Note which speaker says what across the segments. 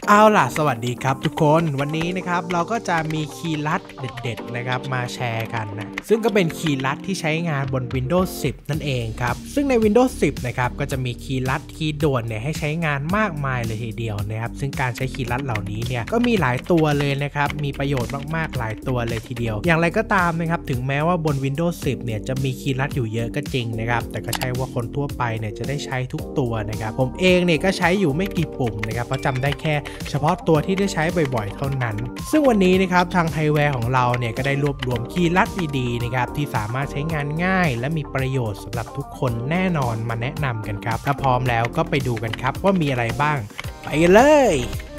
Speaker 1: เอาล่ะสวัสดีครับทุกคนวันนี้นะครับเราก็จะมีคีย์ลัดเด็ดๆนะครับมาแชร์กันนะซึ่งก็เป็นคีย์ลัดที่ใช้งานบน Windows 10 นั่นเองครับซึ่งใน Windows 10 นะครับก็จะมีคีย์ลัดคีย์ด่วนเนี่ยให้ใช้งานมากมายเลยทีเดียวนะครับซึ่งการใช้คีย์ลัดเหล่านี้เนี่ยก็มีหลายตัวเลยนะครับมีประโยชน์มากๆหลายตัวเลยทีเดียวอย่างไรก็ตามนะครับถึงแม้ว่าบน Windows 10 เนี่ยจะมีคีย์ลัดอยู่เยอะก็จริงนะครับแต่ก็ใช่ว่าคนทั่วไปเนี่ยจะได้ใช้ทุกตัวนะครับผมเองเนี่ยก็ใช้อยู่ไม่กี่ปุ่มนะครับเพราะจำได้แค่เฉพาะตัวที่ได้ใช้บ่อยๆเท่านั้นซึ่งวันนี้นะครับทางไฮแวร์ของเราเนี่ยก็ได้รวบรวมคีย์ลัดดีๆนะครับที่สามารถใช้งานง่ายและมีประโยชน์สำหรับทุกคนแน่นอนมาแนะนำกันครับถ้าพร้อมแล้วก็ไปดูกันครับว่ามีอะไรบ้างไปกันเลย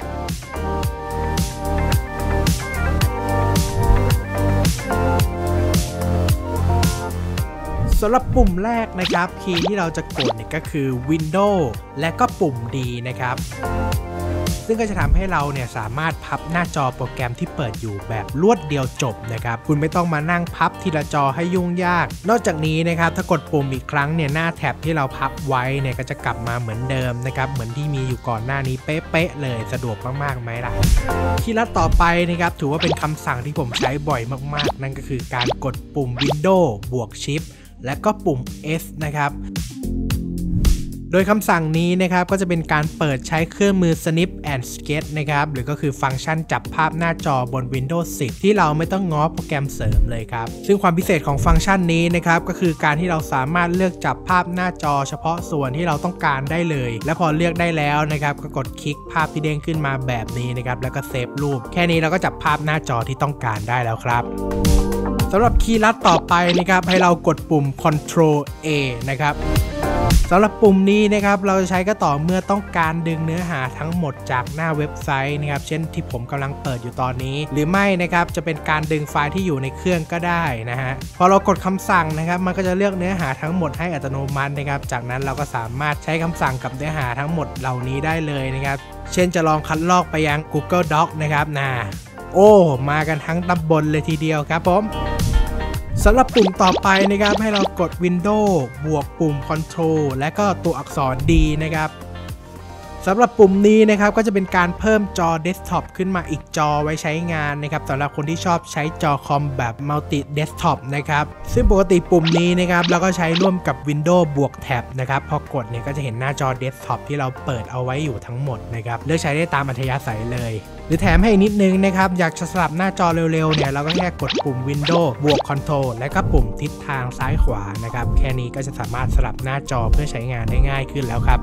Speaker 1: สำหรับปุ่มแรกนะครับคีย์ที่เราจะกดเนี่ยก็คือ Windows และก็ปุ่ม D นะครับซึ่งก็จะทำให้เราเนี่ยสามารถพับหน้าจอโปรแกรมที่เปิดอยู่แบบรวดเดียวจบนะครับคุณไม่ต้องมานั่งพับทีละจอให้ยุ่งยากนอกจากนี้นะครับถ้ากดปุ่มอีกครั้งเนี่ยหน้าแท็บที่เราพับไว้เนี่ยก็จะกลับมาเหมือนเดิมนะครับเหมือนที่มีอยู่ก่อนหน้านี้เป๊ะๆเลยสะดวกมากๆไหมล่ะคีย์ลัดต่อไปนะครับถือว่าเป็นคำสั่งที่ผมใช้บ่อยมากๆนั่นก็คือการกดปุ่ม Windows บวก Shift และก็ปุ่ม S นะครับโดยคำสั่งนี้นะครับก็จะเป็นการเปิดใช้เครื่องมือ Snip and Sketch นะครับหรือก็คือฟังก์ชันจับภาพหน้าจอบน Windows 10 ที่เราไม่ต้องง้อโปรแกรมเสริมเลยครับซึ่งความพิเศษของฟังก์ชันนี้นะครับก็คือการที่เราสามารถเลือกจับภาพหน้าจอเฉพาะส่วนที่เราต้องการได้เลยและพอเลือกได้แล้วนะครับก็กดคลิกภาพที่เด้งขึ้นมาแบบนี้นะครับแล้วก็เซฟรูปแค่นี้เราก็จับภาพหน้าจอที่ต้องการได้แล้วครับสำหรับคีย์ลัดต่อไปนะครับให้เรากดปุ่ม Ctrl A นะครับสำหรับปุ่มนี้นะครับเราจะใช้ก็ต่อเมื่อต้องการดึงเนื้อหาทั้งหมดจากหน้าเว็บไซต์นะครับเช่นที่ผมกำลังเปิดอยู่ตอนนี้หรือไม่นะครับจะเป็นการดึงไฟล์ที่อยู่ในเครื่องก็ได้นะฮะพอเรากดคำสั่งนะครับมันก็จะเลือกเนื้อหาทั้งหมดให้อัตโนมัตินะครับจากนั้นเราก็สามารถใช้คำสั่งกับเนื้อหาทั้งหมดเหล่านี้ได้เลยนะครับเช่นจะลองคัดลอกไปยัง Google Doc นะครับโอ้มากันทั้งตำบลเลยทีเดียวครับผมสำหรับปุ่มต่อไปนะครับให้เรากด Windows บวกปุ่ม Control และก็ตัวอักษร D นะครับสำหรับปุ่มนี้นะครับก็จะเป็นการเพิ่มจอเดสก์ท็อปขึ้นมาอีกจอไว้ใช้งานนะครับสำหรับคนที่ชอบใช้จอคอมแบบมัลติเดสก์ท็อปนะครับซึ่งปกติปุ่มนี้นะครับเราก็ใช้ร่วมกับ Windows บวกแท็บนะครับพอกดเนี่ยก็จะเห็นหน้าจอเดสก์ท็อปที่เราเปิดเอาไว้อยู่ทั้งหมดนะครับเลือกใช้ได้ตามอัธยาศัยเลยหรือแถมให้นิดนึงนะครับอยากจะสลับหน้าจอเร็วๆเนี่ยเราก็แค่กดปุ่ม Windows บวก Control และก็ปุ่มทิศทางซ้ายขวานะครับแค่นี้ก็จะสามารถสลับหน้าจอเพื่อใช้งานได้ง่ายขึ้นแล้วครับ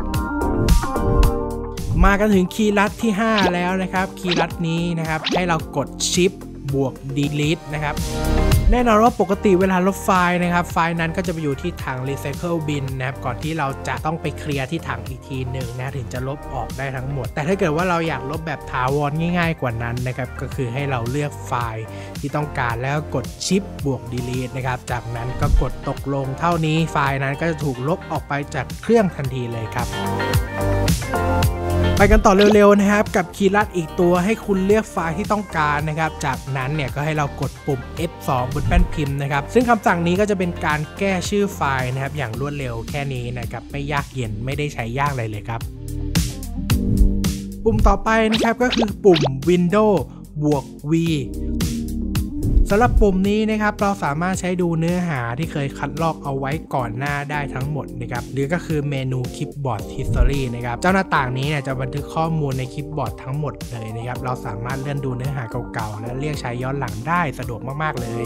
Speaker 1: มากันถึงคีย์ลัดที่5แล้วนะครับคีย์ลัดนี้นะครับให้เรากด Shift บวก Delete นะครับแน่นอนว่าปกติเวลาลบไฟล์นะครับไฟล์นั้นก็จะไปอยู่ที่ถัง Recycle Bin นะครับก่อนที่เราจะต้องไปเคลียร์ที่ถังอีกทีหนึ่งนะถึงจะลบออกได้ทั้งหมดแต่ถ้าเกิดว่าเราอยากลบแบบถาวรง่ายๆกว่านั้นนะครับก็คือให้เราเลือกไฟล์ที่ต้องการแล้วกด Shift บวก Delete นะครับจากนั้นก็กดตกลงเท่านี้ไฟล์นั้นก็จะถูกลบออกไปจากเครื่องทันทีเลยครับไปกันต่อเร็วๆนะครับกับคีย์ลัดอีกตัวให้คุณเลือกไฟล์ที่ต้องการนะครับจากนั้นเนี่ยก็ให้เรากดปุ่ม F2 บนแป้นพิมพ์นะครับซึ่งคำสั่งนี้ก็จะเป็นการแก้ชื่อไฟล์นะครับอย่างรวดเร็วแค่นี้นะครับไม่ยากเย็นไม่ได้ใช้ยากเลยครับปุ่มต่อไปนะครับก็คือปุ่ม Windows บวก Vสำหรับปุ่มนี้นะครับเราสามารถใช้ดูเนื้อหาที่เคยคัดลอกเอาไว้ก่อนหน้าได้ทั้งหมดนะครับหรือก็คือเมนู Clipboard History นะครับเจ้าหน้าต่างนี้เนี่ยจะบันทึกข้อมูลในคลิปบอร์ดทั้งหมดเลยนะครับเราสามารถเลื่อนดูเนื้อหาเก่าๆและเรียกใช้ย้อนหลังได้สะดวกมากๆเลย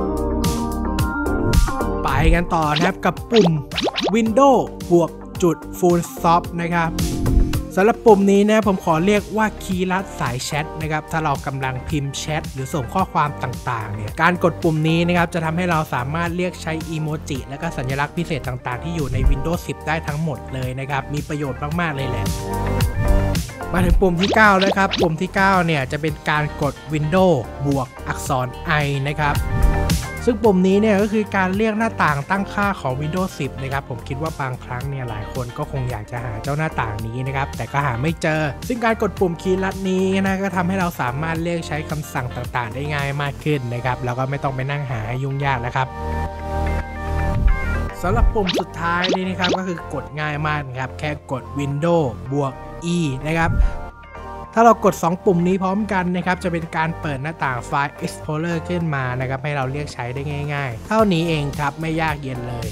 Speaker 1: ไปกันต่อนะครับกับปุ่ม Windows บวกจุด Full Stop นะครับสำหรับปุ่มนี้นะผมขอเรียกว่าคีย์ลัดสายแชทนะครับถ้าเรากำลังพิมพ์แชทหรือส่งข้อความต่างๆเนี่ยการกดปุ่มนี้นะครับจะทำให้เราสามารถเรียกใช้อีโมจิและก็สัญลักษณ์พิเศษต่างๆที่อยู่ใน Windows 10 ได้ทั้งหมดเลยนะครับมีประโยชน์มากๆเลยแหละมาถึงปุ่มที่9นะครับปุ่มที่9เนี่ยจะเป็นการกด Windows บวกอักษร I นะครับซึ่งปุ่มนี้เนี่ยก็คือการเรียกหน้าต่างตั้งค่าของ Windows 10 นะครับผมคิดว่าบางครั้งเนี่ยหลายคนก็คงอยากจะหาเจ้าหน้าต่างนี้นะครับแต่ก็หาไม่เจอซึ่งการกดปุ่มคีย์ลัดนี้นะก็ทำให้เราสามารถเรียกใช้คำสั่งต่างๆได้ง่ายมากขึ้นนะครับแล้วก็ไม่ต้องไปนั่งหาให้ยุ่งยากแล้วครับสำหรับปุ่มสุดท้ายนี่นะครับก็คือกดง่ายมากนะครับแค่กด Windows บวก E นะครับถ้าเรากด2ปุ่มนี้พร้อมกันนะครับจะเป็นการเปิดหน้าต่างไฟล์ Explorer ขึ้นมานะครับให้เราเรียกใช้ได้ง่ายๆเท่านี้เองครับไม่ยากเย็นเลย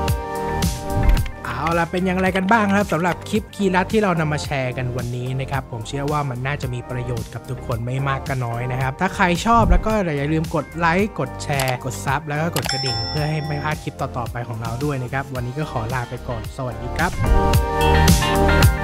Speaker 1: เอาล่ะเป็นอย่างไรกันบ้างครับสำหรับคลิปคีย์ลัดที่เรานำมาแชร์กันวันนี้นะครับผมเชื่อว่ามันน่าจะมีประโยชน์กับทุกคนไม่มากก็น้อยนะครับถ้าใครชอบแล้วก็อย่าลืมกดไลค์กดแชร์กดซับแล้วก็กดกระดิ่งเพื่อให้ไม่พลาดคลิปต่อๆไปของเราด้วยนะครับวันนี้ก็ขอลาไปก่อนสวัสดีครับ